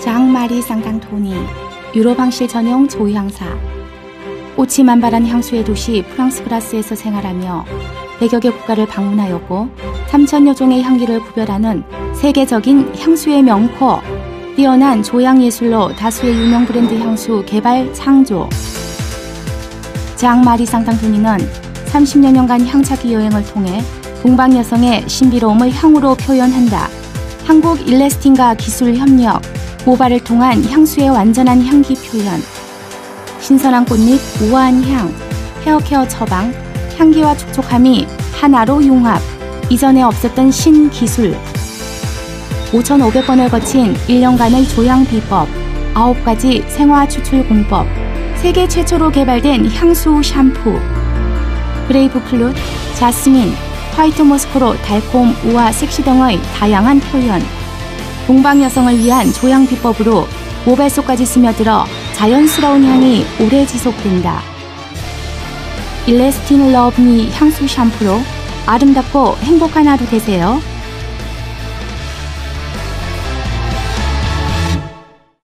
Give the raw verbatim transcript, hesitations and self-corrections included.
장마리 쌍땅토니, 유럽 황실 전용 조향사. 꽃이 만발한 향수의 도시 프랑스 그라스에서 생활하며 백여 개 국가를 방문하였고 삼천여 종의 향기를 구별하는 세계적인 향수의 명포, 뛰어난 조향 예술로 다수의 유명 브랜드 향수 개발 창조. 장마리 쌍땅토니는 삼십여 년간 향착기 여행을 통해 동방 여성의 신비로움을 향으로 표현한다. 한국 일레스틴과 기술 협력, 모발을 통한 향수의 완전한 향기 표현. 신선한 꽃잎, 우아한 향, 헤어케어 처방, 향기와 촉촉함이 하나로 융합. 이전에 없었던 신기술. 오천오백 번을 거친 일 년간의 조향 비법, 아홉 가지 생화 추출 공법, 세계 최초로 개발된 향수 샴푸. 그레이프 플룻, 자스민, 화이트 모스크로 달콤, 우아, 섹시 등의 다양한 표현. 동방 여성을 위한 조향 비법으로 모발 속까지 스며들어 자연스러운 향이 오래 지속된다. 일레스틴 러브 미 향수 샴푸로 아름답고 행복한 하루 되세요.